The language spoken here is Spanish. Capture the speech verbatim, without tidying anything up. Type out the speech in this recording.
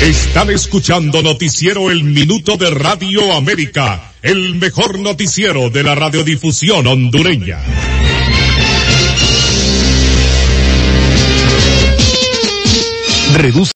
Están escuchando Noticiero El Minuto de Radio América, el mejor noticiero de la radiodifusión hondureña. Reduce